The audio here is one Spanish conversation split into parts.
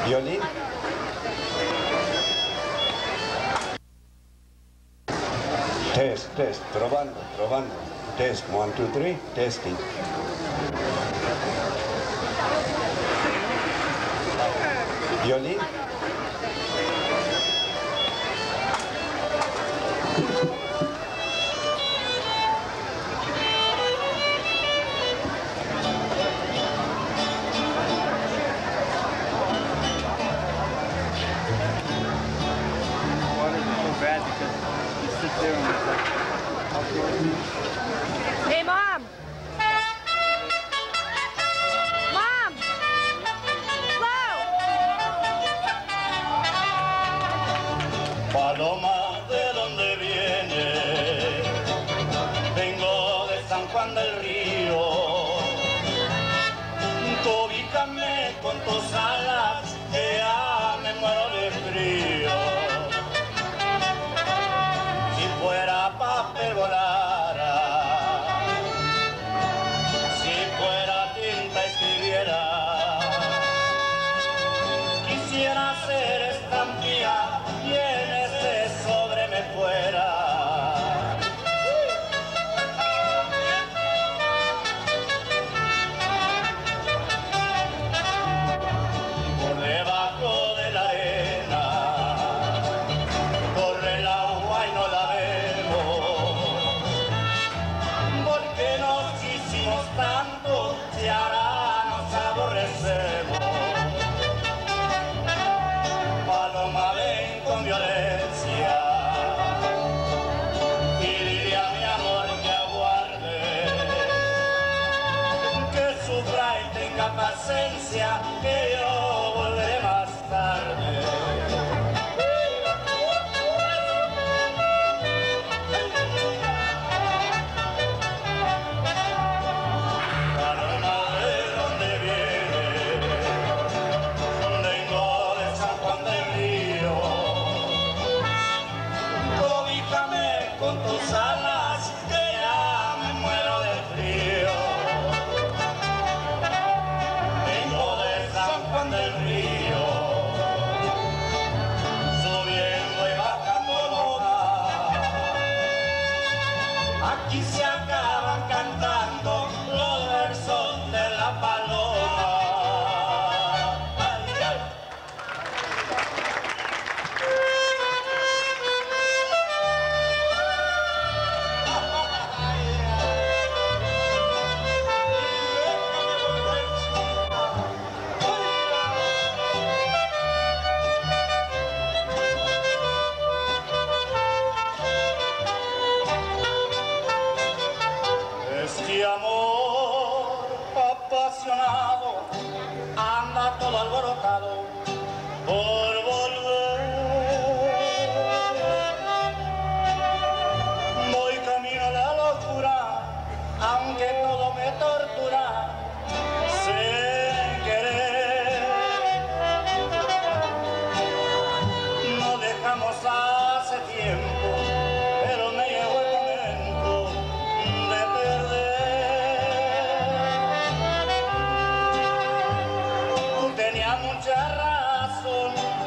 Violín. Test, probando. Test, 1, 2, 3, testing. Violín. Hey, Mom! Mom! Slow! Paloma, ¿de dónde viene? Vengo de San Juan del Río. Cobíjame con tus alas, que ya me muero de frío. Si fuera papel volara, si fuera tinta escribiera, quisiera ser estampilla y en ese sobre me fuera. Por debajo de la arena corre el agua y no la vemos, porque nos quisimos tanto y ahora nos aborrecemos. Paloma, ven con violencia y dile a mi amor que aguarde, que sufra y tenga paciencia, que yo volveré más tarde. Paloma, ¿de dónde viene? Vengo de San Juan del Río. Cobíjame con tus alas, que ya me muero de frío. Vengo de San Juan del Río, subiendo y bajando loma. Aquí se acaban cantando los versos de la paloma. Ay, ay. Este amor apasionado anda todo alborotado por volver. Voy camino a la locura, aunque todo me tortura sin querer. Nos dejamos hace tiempo, pero me llegó el momento de perder. Tenía mucha razón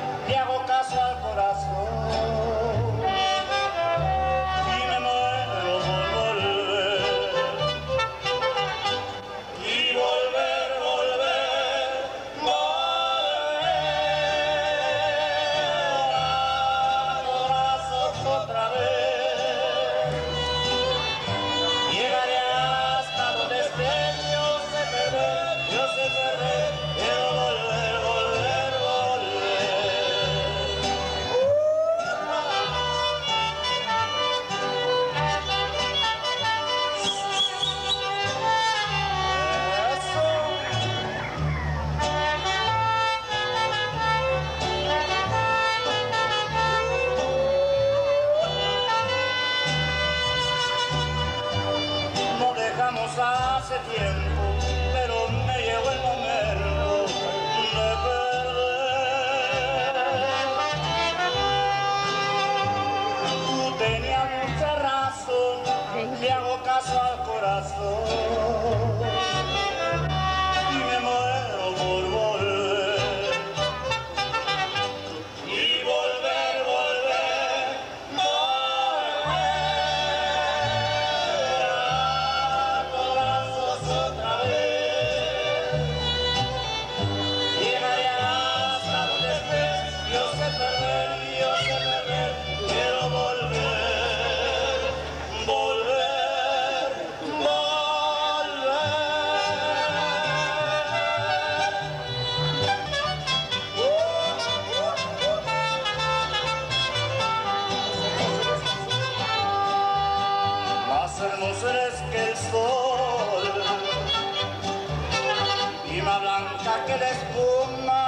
blanca que la espuma.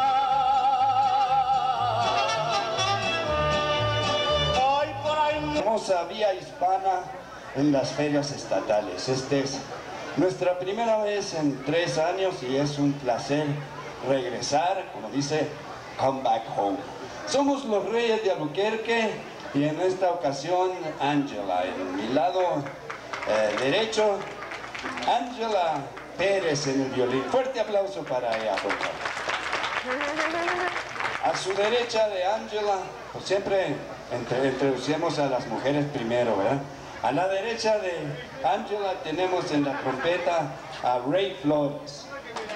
Hoy por ahí Hermosa vía hispana en las ferias estatales. Esta es nuestra primera vez en 3 años y es un placer regresar, como dice, come back home. Somos los Reyes de Albuquerque y en esta ocasión Ángela, en mi lado derecho, Ángela Perez en el violín. Fuerte aplauso para ella, por favor. A su derecha de Ángela, pues siempre introducimos a las mujeres primero, ¿verdad? A la derecha de Ángela tenemos en la trompeta a Flores.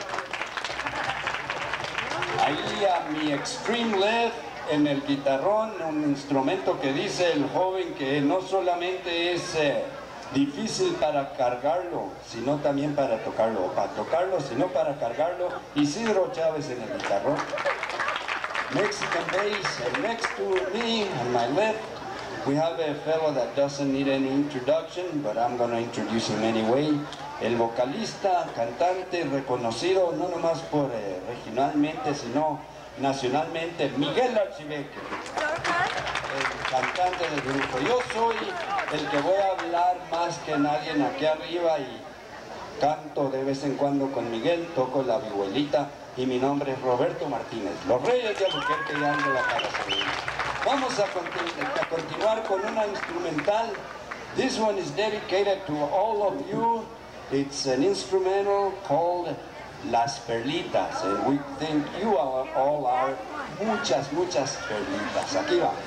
Ahí a mi extreme left en el guitarrón, un instrumento que dice el joven que no solamente es difícil para cargarlo, sino también para tocarlo, o para tocarlo, sino para cargarlo, Isidro Chavez en el guitarrón. Mexican bass, and next to me, on my left, we have a fellow that doesn't need any introduction, but I'm going to introduce him anyway. El vocalista, cantante reconocido no nomás por regionalmente, sino nacionalmente, Miguel Archibeque, el cantante del grupo. Yo soy el que voy a hablar más que nadie aquí arriba y canto de vez en cuando con Miguel, toco la vihuelita y mi nombre es Roberto Martinez. Los Reyes de Albuquerque ya ando la cara sobre. Vamos a continuar con una instrumental. This one is dedicated to all of you. It's an instrumental called Las Perlitas, and we think you all are muchas perlitas. Aquí va.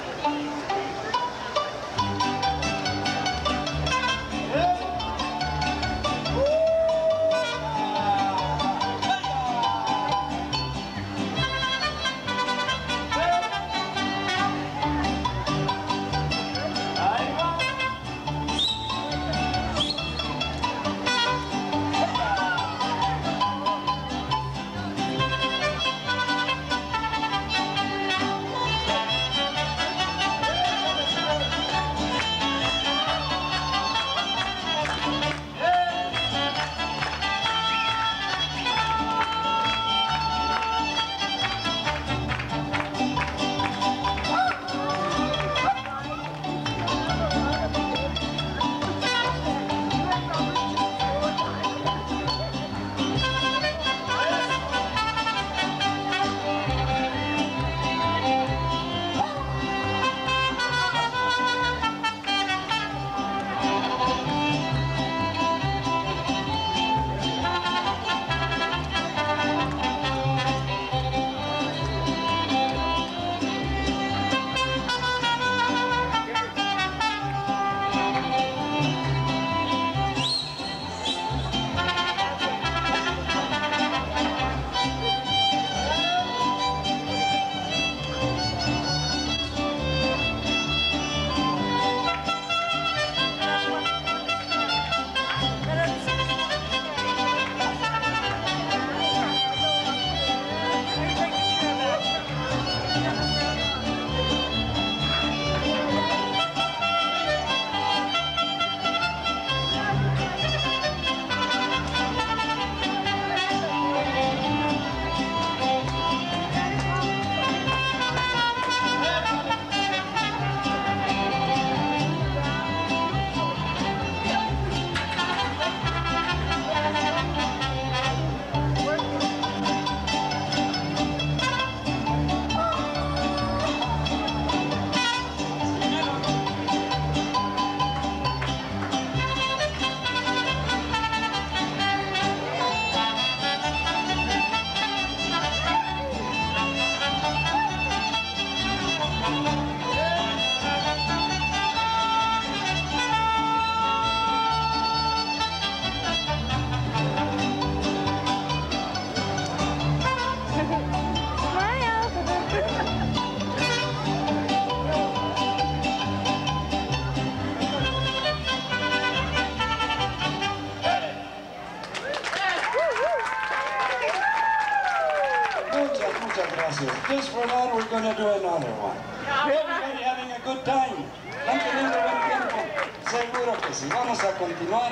Just for that, we're going to do another one. Everybody having a good time. ¿Están teniendo buen tiempo? Seguro que sí. Vamos a continuar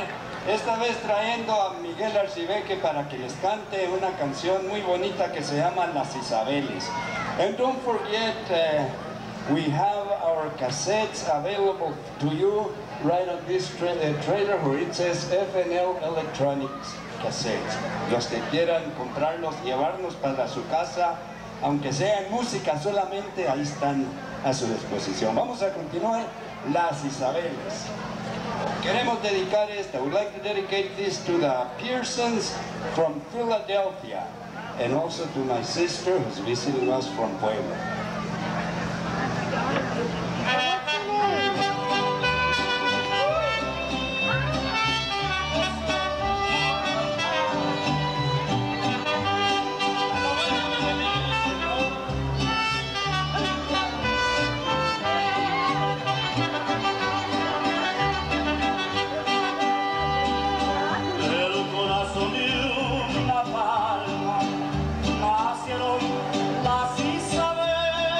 Esta vez trayendo a Miguel Archibeque para que les cante una canción muy bonita que se llama Las Isabeles. And don't forget, we have our cassettes available to you right on this trailer where it says FNL Electronics Cassettes. Los que quieran comprarlos, llevarlos para su casa, aunque sea en música solamente, ahí están a su disposición. Vamos a continuar, Las Isabeles. Queremos dedicar esta. I would like to dedicate this to the Pearsons from Philadelphia and also to my sister who's visiting us from Puebla. Nacieron las Isabeles.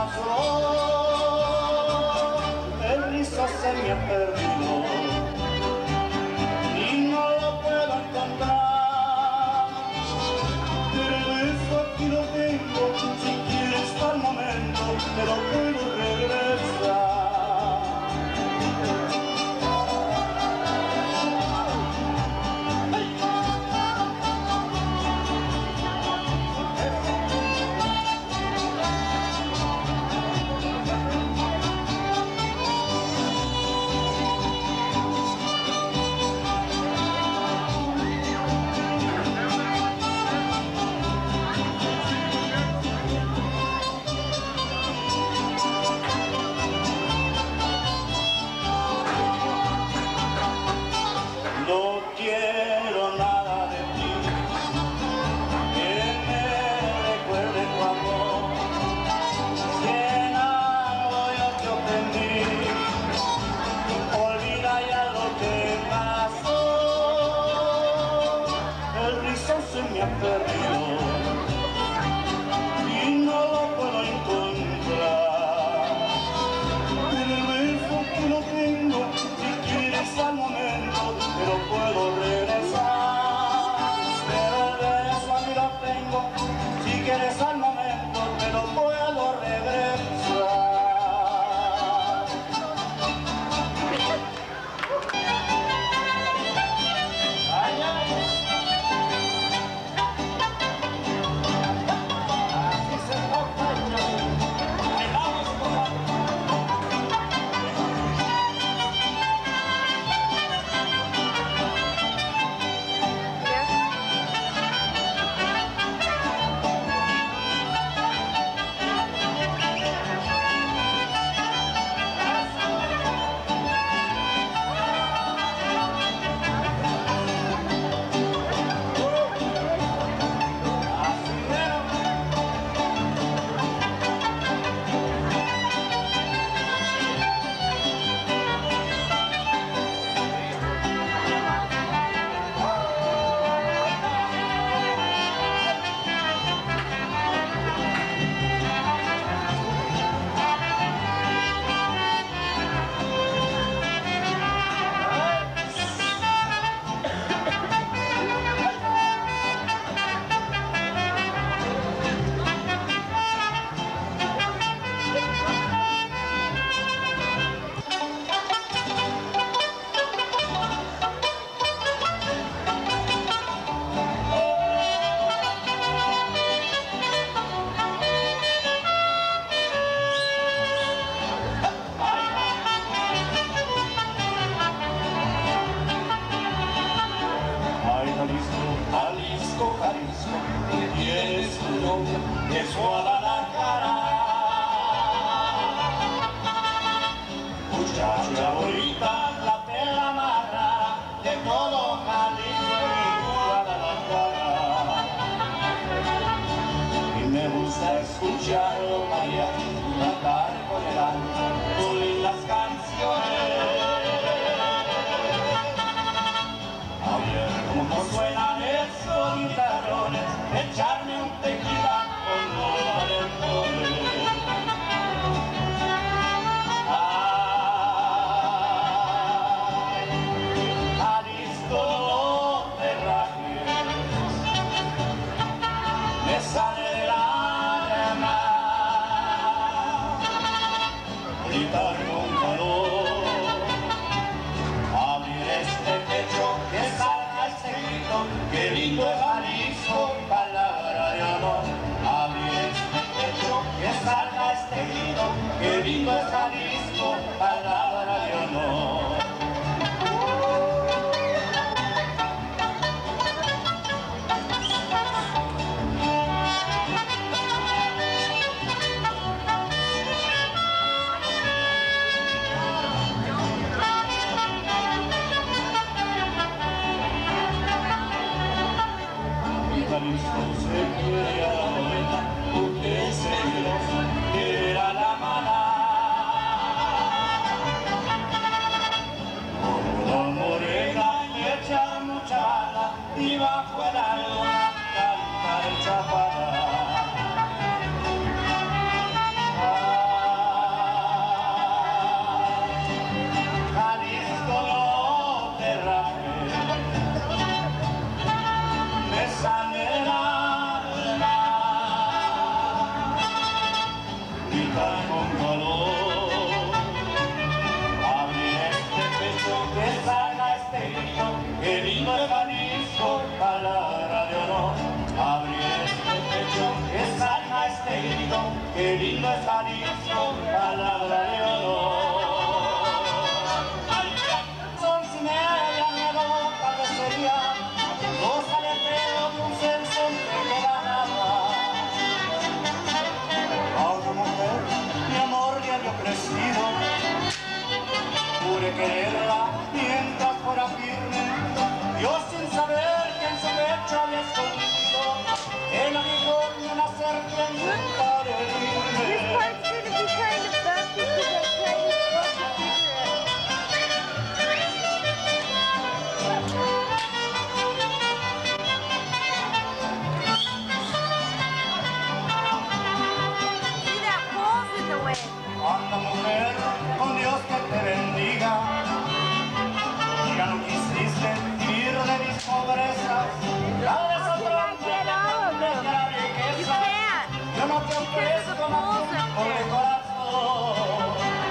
pasó, el rizo se me ha perdido y no lo puedo encontrar. Pero eso aquí lo tengo, si quieres al momento te lo puedo regresar. No quiero nada de ti que me recuerde tu amor. Si en algo yo te ofendí, olvida ya lo que pasó. El rizo se me ha perdido y no lo puedo encontrar. Pero el beso que no tengo, si quieres al momento te lo puedo regresar. Pero el beso aquí lo tengo, si quieres al momento te lo puedo regresar. Ay, ay. Así se toca yo. Ahí vamos, compadre. Ay, Jalisco, Jalisco, Jalisco, tienes tu novia que es Guadalajara. Muchacha bonita, la tela más rara de todo Jalisco y Guadalajara. Y me gusta escucharlo mariachi cantar con el alma sus lindas canciones. Como suenan esos guitarrones, echarme un tequila con los valentones. Ay, Jalisco, no te rajes, me sale de la alma gritar con calor, abrir este pecho que salga este grito, que lindo es Jalisco, palabra de amor. Abrir este pecho que salga este grito, que lindo es Jalisco, palabra de honor. Jalisco se quiere a la morena, porque es celoso, quiere a la mala. levanta con calor. Abre este pecho que sana este grito, que lindo es Jalisco, palabra de honor. Abre este pecho que sana este grito, que lindo es Jalisco, palabra de honor. Son si media mi boca de sería, los aleteos de un censo que ganaba. A una mujer mi amor le había ofrecido, pude quererla mientras fuera firme. Yo sin saber que en su pecho había escondido el aguijón de una serpiente para herirme. This part's going to be kind of bumpy because I'm trying to smoke a cigarette. See that hole's in the way. Anda mujer, con Dios que te bendiga. Ya no quisiste vivir de mis pobrezas. Dale How can I get all of them? You can't. Yo no te ofrezco más por el corazón.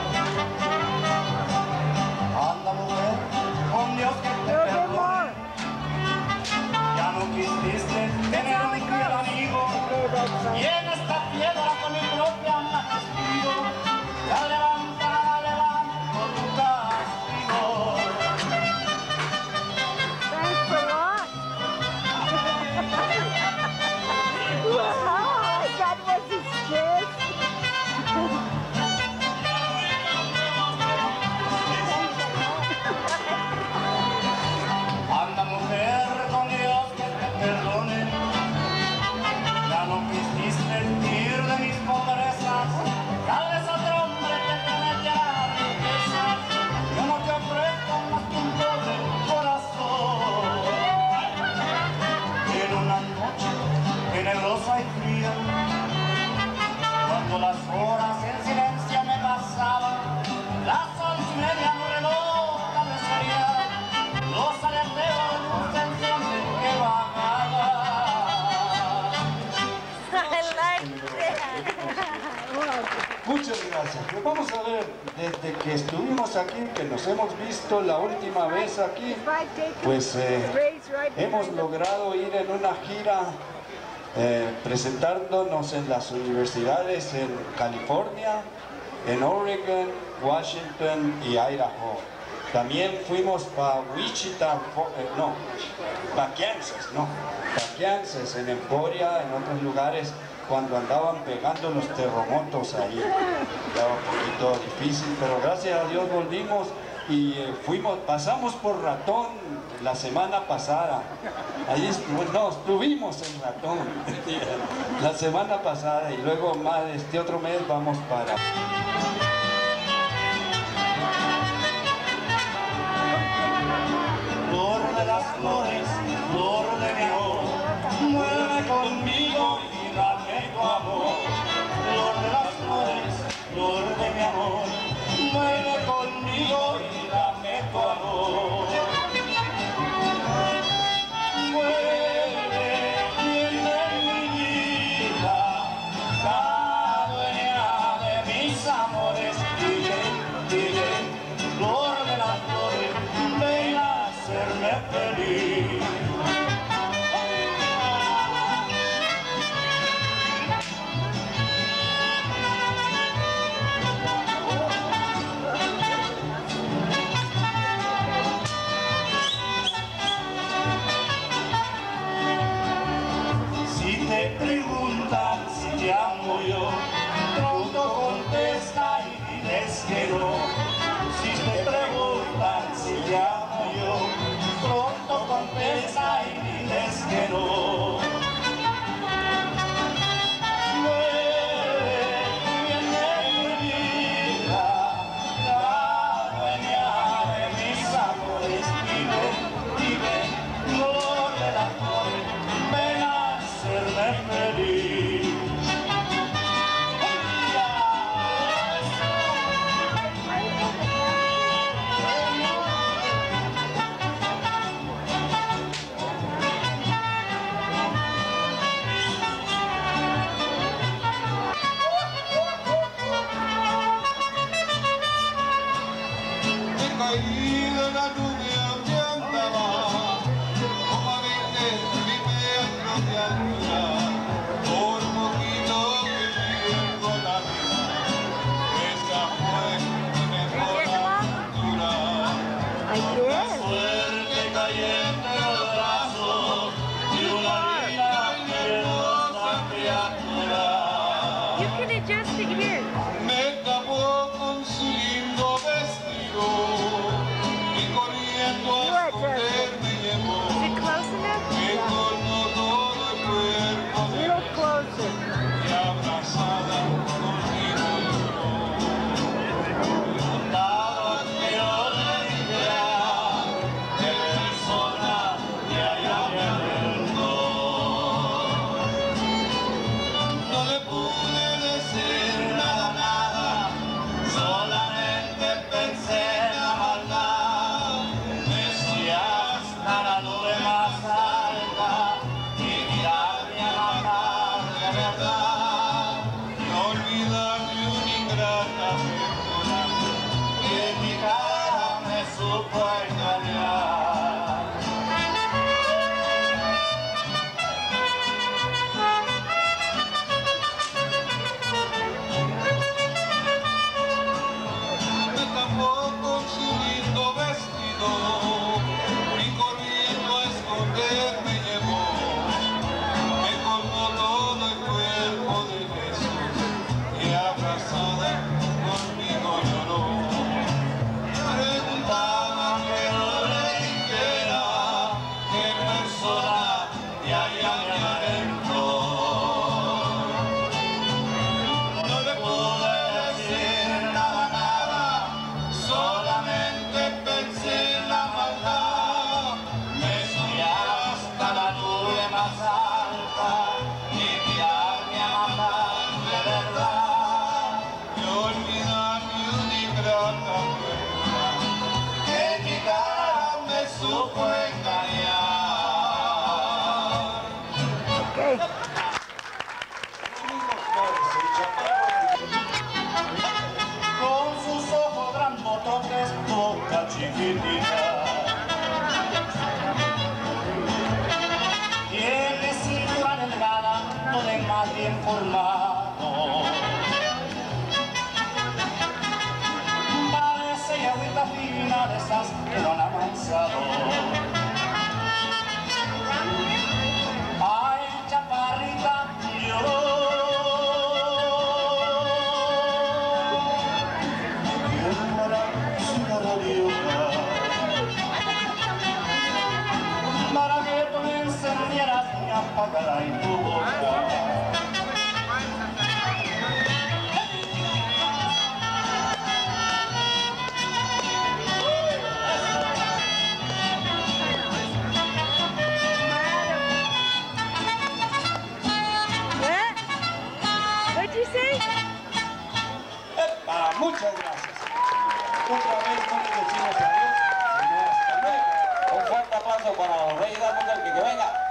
Anda mujer, con Dios que te perdone. Ya no quisiste tener un fiel amigo. Y en esta piedra con mi propia mano escribo, la levanta por tu castigo. Thanks a lot. Wow, that was his chest. Anda mujer, con Dios que te perdone. Ya no quisiste ir de mis pobrezas. Tal vez otro hombre te prometerá riquezas. Yo no te ofrezco más que un pobre corazón. En una noche tenebrosa y fría, cuando las horas en silencio me pasaban, las 11:30 no reloj tal vez sería, los aleteos de un sensible que bajaba. I like that. Muchas gracias. Pues vamos a ver, desde que estuvimos aquí, que nos hemos visto la última vez aquí, pues hemos logrado ir en una gira presentándonos en las universidades en California, en Oregon, Washington y Idaho. También fuimos para Wichita, para Kansas, en Emporia, en otros lugares, cuando andaban pegando los terremotos ahí. Estaba un poquito difícil, pero gracias a Dios volvimos y pasamos por Ratón la semana pasada. Ahí estuvimos en Ratón la semana pasada y luego más este otro mes vamos para... Flor de las flores, flor de mi amor, muéveme conmigo y dame tu amor. Flor de las flores, flor de mi amor, muéveme conmigo y dame tu amor. Muéveme, tiene mi vida, la dueña de mis amores. Flor de las flores, ven a hacerme feliz. Querida, la lluvia me andaba, como a 20 metros de altura, por poquito que pierdo la vida. Esa fue mi mejor aventura. Por suerte caí entre los brazos de una linda y hermosa criatura. You can adjust it here. Me tapó con su lindo vestido y corriendo a esconderme llevó. Is it close enough? Me cortó todo el cuerpo de Little closer. y abrazada conmigo lloró. Preguntaba que yo le dijera qué persona de allá me alentó. No le pude decir nada, solamente pensé en la maldad. Me subí hasta la nube más alta y mirarme a matar de verdad. No olvidarme una ingrata persona que en mi cara me supo engañar. Me tapó con su lindo vestido y corriendo a esconderme llevó. Me colmó todo el cuerpo de Jesús y abrazada conmigo lloró. Preguntaba que yo le dijera qué persona de allá me alentó. No le pude decir nada, solamente pensé en la maldad. Me subí hasta la nube más alta y tirarme a matar de verdad. Y olvidarme una ingrata persona que en mi cara me supo engañar. Okay. Con sus ojos grandototes, boca chiquitita. Tiene cintura delgada, todo es más bien formado. Parece yagüita fina de esas que no han amansado. Ay, chaparrita, yo para que tú me encendieras y apagaras en tu boca. What'd you say? Muchas gracias. Otra vez no le decimos adiós, sino hasta luego. Un fuerte aplauso para los Reyes de Albuquerque, que venga.